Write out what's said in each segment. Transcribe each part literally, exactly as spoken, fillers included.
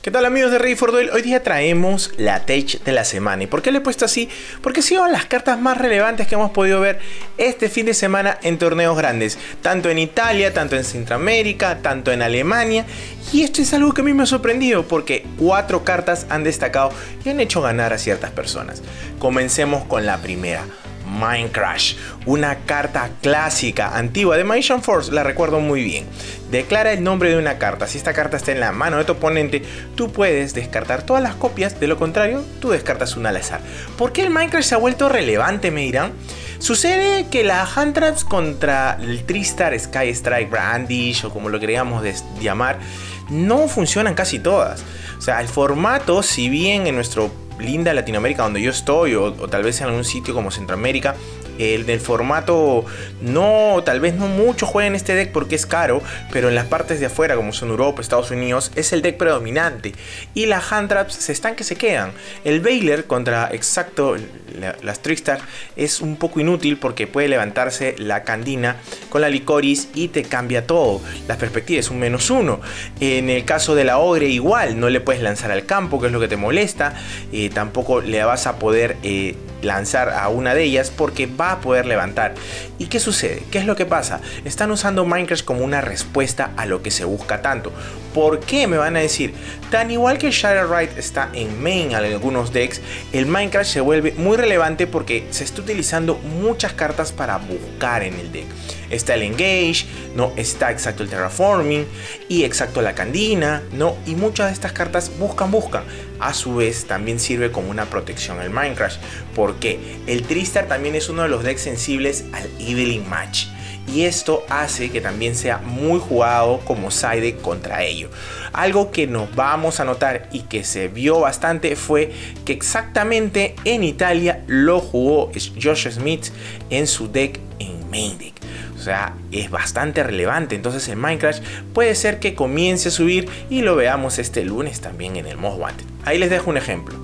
¿Qué tal amigos de Ready for Duel? Hoy día traemos la Tech de la semana. ¿Y por qué le he puesto así? Porque son las cartas más relevantes que hemos podido ver este fin de semana en torneos grandes. Tanto en Italia, tanto en Centroamérica, tanto en Alemania. Y esto es algo que a mí me ha sorprendido porque cuatro cartas han destacado y han hecho ganar a ciertas personas. Comencemos con la primera. Mind Crash, una carta clásica, antigua de Magician Force, la recuerdo muy bien. Declara el nombre de una carta. Si esta carta está en la mano de tu oponente, tú puedes descartar todas las copias, de lo contrario, tú descartas una al azar. ¿Por qué el Mind Crash se ha vuelto relevante, me dirán? Sucede que la Hand Traps contra el Tristar, Sky Strike, Brandish o como lo queríamos llamar, no funcionan casi todas. O sea, el formato, si bien en nuestro linda Latinoamérica donde yo estoy o, o tal vez en algún sitio como Centroamérica, el del formato no, tal vez no muchos juegan este deck porque es caro, pero en las partes de afuera como son Europa, Estados Unidos, es el deck predominante y las Hand Traps se están que se quedan. El Baylor contra exacto la, las Tristar es un poco inútil porque puede levantarse la Candina con la Licorice y te cambia todo. La perspectiva es un menos uno. En el caso de la Ogre igual, no le puedes lanzar al campo, que es lo que te molesta. Eh, tampoco le vas a poder eh, lanzar a una de ellas porque va a poder levantar. ¿Y qué sucede? ¿Qué es lo que pasa? Están usando Mind Crash como una respuesta a lo que se busca tanto. ¿Por qué? Me van a decir. Tan igual que Shatter Rite está en main en algunos decks, el Mind Crash se vuelve muy relevante porque se está utilizando muchas cartas para buscar en el deck. Está el Engage, no está exacto el Terraforming y exacto la Candina, no, y muchas de estas cartas buscan, buscan. A su vez también sirve como una protección el Mind Crash, porque el Tristar también es uno de los decks sensibles al Evening Match. Y esto hace que también sea muy jugado como side deck contra ello. Algo que nos vamos a notar y que se vio bastante fue que exactamente en Italia lo jugó Josh Smith en su deck en main deck. O sea, es bastante relevante. Entonces el Mind Crash puede ser que comience a subir y lo veamos este lunes también en el Most Wanted. Ahí les dejo un ejemplo.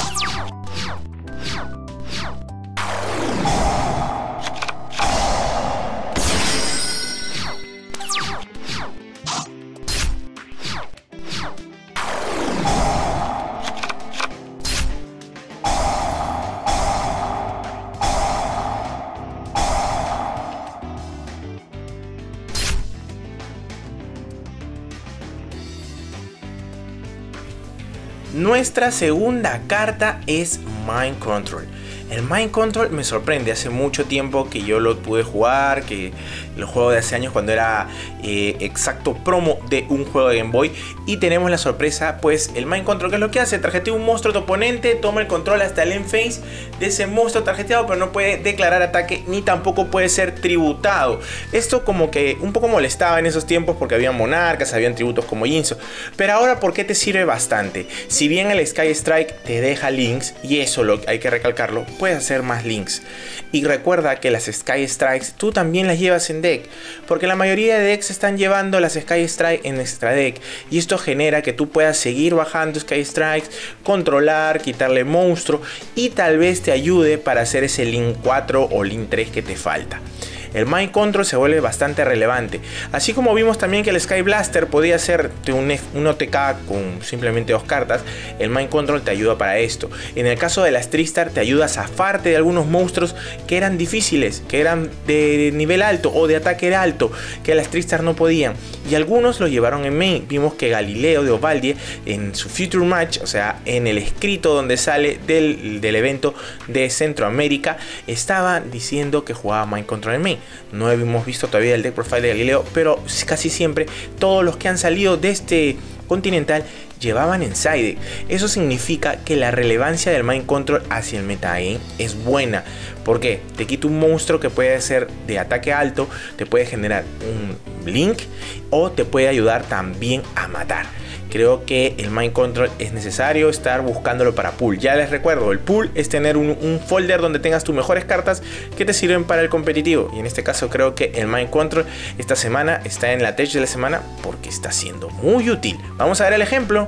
Nuestra segunda carta es Mind Control. El Mind Control me sorprende, hace mucho tiempo que yo lo pude jugar, que lo juego de hace años cuando era eh, exacto promo de un juego de Game Boy. Y tenemos la sorpresa, pues el Mind Control, ¿qué es lo que hace? Tarjetea un monstruo a tu oponente, toma el control hasta el end phase de ese monstruo tarjeteado, pero no puede declarar ataque ni tampoco puede ser tributado. Esto como que un poco molestaba en esos tiempos porque había monarcas, habían tributos como Jinzo. Pero ahora, ¿por qué te sirve bastante? Si bien el Sky Strike te deja links, y eso lo, hay que recalcarlo, puedes hacer más links. Y recuerda que las Sky Strikes tú también las llevas en deck, porque la mayoría de decks están llevando las Sky Strike en extra deck, y esto genera que tú puedas seguir bajando Sky Strikes, controlar, quitarle monstruo y tal vez te ayude para hacer ese link cuatro o link tres que te falta. El Mind Control se vuelve bastante relevante. Así como vimos también que el Sky Blaster podía ser un, un O T K con simplemente dos cartas, el Mind Control te ayuda para esto. En el caso de las Tristar te ayuda a zafarte de algunos monstruos que eran difíciles, que eran de nivel alto o de ataque alto, que las Tristar no podían. Y algunos los llevaron en main. Vimos que Galileo de Ovaldie en su Future Match, o sea, en el escrito donde sale del, del evento de Centroamérica, estaba diciendo que jugaba Mind Control en main. No hemos visto todavía el deck profile de Galileo, pero casi siempre todos los que han salido de este continental llevaban en side deck. Eso significa que la relevancia del Mind Control hacia el metagame es buena. ¿Por qué? Te quita un monstruo que puede ser de ataque alto, te puede generar un blink o te puede ayudar también a matar. Creo que el Mind Control es necesario estar buscándolo para pool. Ya les recuerdo, el pool es tener un, un folder donde tengas tus mejores cartas que te sirven para el competitivo. Y en este caso creo que el Mind Control esta semana está en la tech de la semana porque está siendo muy útil. Vamos a ver el ejemplo.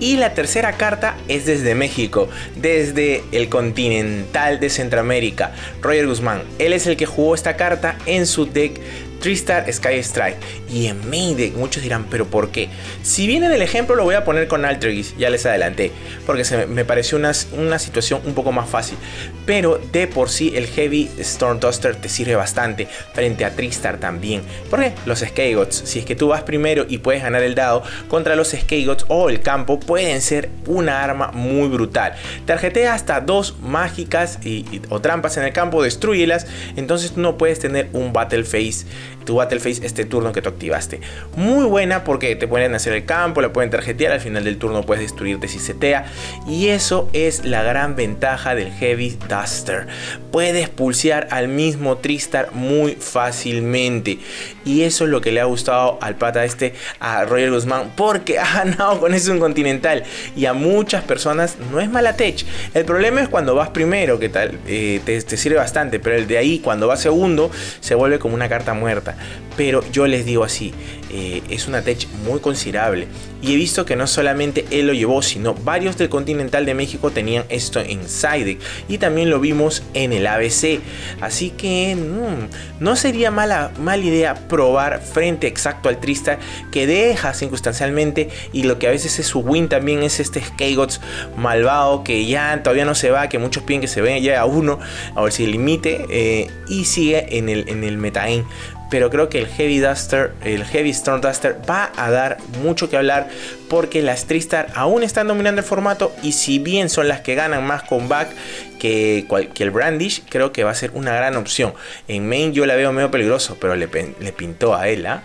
Y la tercera carta es desde México, desde el continental de Centroamérica, Roger Guzmán. Él es el que jugó esta carta en su deck Tristar Sky Strike. Y en main deck muchos dirán, ¿pero por qué? Si bien en el ejemplo lo voy a poner con Altergeist, ya les adelanté, porque se me, me pareció una, una situación un poco más fácil. Pero de por sí el Heavy Storm Duster te sirve bastante frente a Tristar también. ¿Por qué? Los Skygods, si es que tú vas primero y puedes ganar el dado contra los Skygods o el campo, pueden ser una arma muy brutal. Tarjetea hasta dos mágicas y, y, o trampas en el campo, destruyelas, entonces tú no puedes tener un Battle Phase, tu Battle Phase este turno que tú activaste. Muy buena porque te pueden hacer el campo, la pueden tarjetear, al final del turno puedes destruirte si setea. Y eso es la gran ventaja del Heavy Duster. Puedes pulsear al mismo Tristar muy fácilmente. Y eso es lo que le ha gustado al pata este, a Roger Guzmán, porque ha ganado con eso un continental. Y a muchas personas no es mala tech. El problema es cuando vas primero, que tal, eh, te, te sirve bastante. Pero el de ahí, cuando vas segundo, se vuelve como una carta muerta. Pero yo les digo así, eh, es una tech muy considerable. Y he visto que no solamente él lo llevó, sino varios del Continental de México tenían esto en side deck. Y también lo vimos en el A B C. Así que mmm, no sería mala, mala idea probar frente exacto al Tristar, que deja circunstancialmente. Y lo que a veces es su win también es este Skygods malvado, que ya todavía no se va, que muchos piden que se vaya ya a uno, a ver si limite. Eh, y sigue en el, en el metagame. Pero creo que el Heavy Duster, el Heavy Storm Duster va a dar mucho que hablar, porque las Tristar aún están dominando el formato, y si bien son las que ganan más comeback que, que el Brandish, creo que va a ser una gran opción. En main yo la veo medio peligroso, pero le, le pintó a él, ¿eh?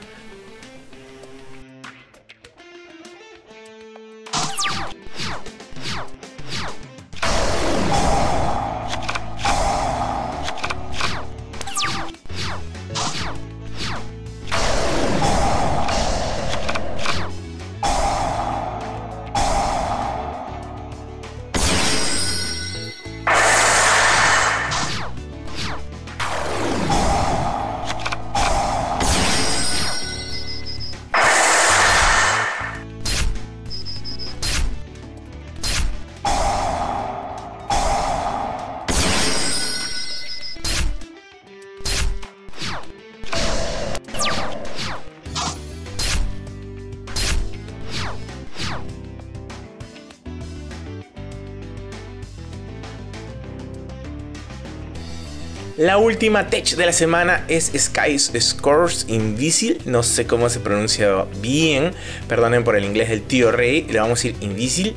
La última tech de la semana es Sky Scores Invisible. No sé cómo se pronuncia bien. Perdonen por el inglés del tío Rey. Le vamos a decir Invisible.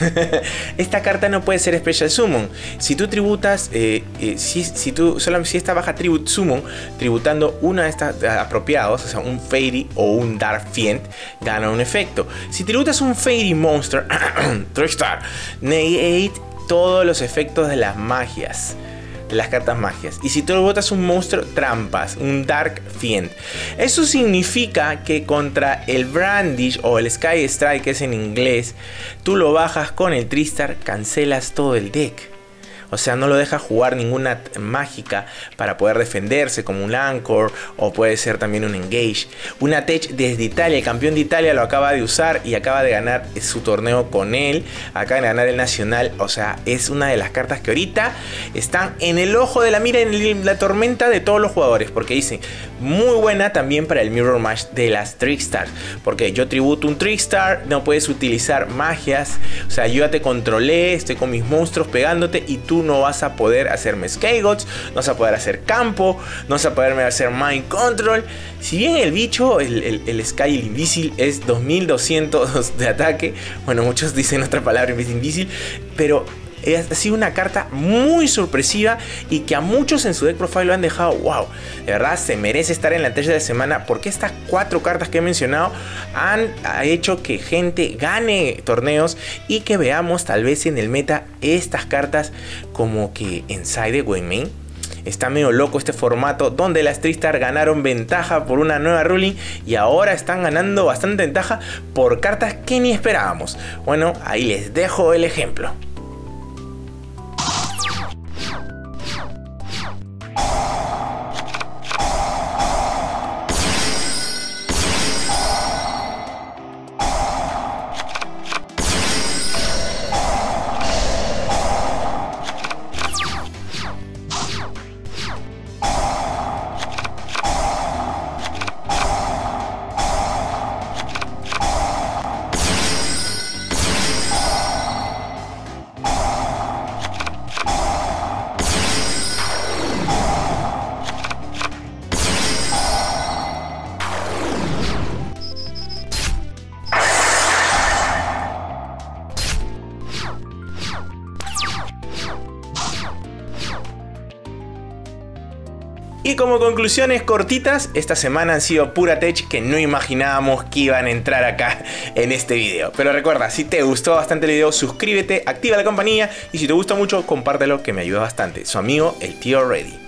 Esta carta no puede ser Special Summon. Si tú tributas, eh, eh, si, si tú solamente si esta baja Tribute Summon, tributando una de estas apropiados, o sea, un Fairy o un Dark Fiend, gana un efecto. Si tributas un Fairy Monster, Tristar, negate todos los efectos de las magias. Las cartas magias. Y si tú botas un monstruo, trampas, un Dark Fiend. Eso significa que contra el Brandish o el Sky Strike, que es en inglés, tú lo bajas con el Tristar, cancelas todo el deck. O sea, no lo deja jugar ninguna mágica para poder defenderse, como un Anchor, o puede ser también un Engage. Una tech desde Italia, el campeón de Italia lo acaba de usar y acaba de ganar su torneo con él. Acaba de ganar el nacional. O sea, es una de las cartas que ahorita están en el ojo de la mira, en la tormenta de todos los jugadores. Porque dicen, muy buena también para el Mirror Match de las Trickstars. Porque yo tributo un Trickstar, no puedes utilizar magias. O sea, yo ya te controlé, estoy con mis monstruos pegándote y tú no vas a poder hacerme Skygods, no vas a poder hacer campo, no vas a poderme hacer Mind Control. Si bien el bicho, el, el, el Sky Invisible es dos mil doscientos de ataque, bueno, muchos dicen otra palabra en vez de Invisible, pero ha sido una carta muy sorpresiva y que a muchos en su deck profile lo han dejado wow, de verdad se merece estar en la tech de la semana, porque estas cuatro cartas que he mencionado han hecho que gente gane torneos y que veamos tal vez en el meta estas cartas como que en side o en main. Está medio loco este formato donde las Tristar ganaron ventaja por una nueva ruling y ahora están ganando bastante ventaja por cartas que ni esperábamos. Bueno, ahí les dejo el ejemplo. Y como conclusiones cortitas, esta semana han sido pura tech que no imaginábamos que iban a entrar acá en este video. Pero recuerda, si te gustó bastante el video, suscríbete, activa la campanilla y si te gusta mucho, compártelo que me ayuda bastante. Su amigo, el tío Ready.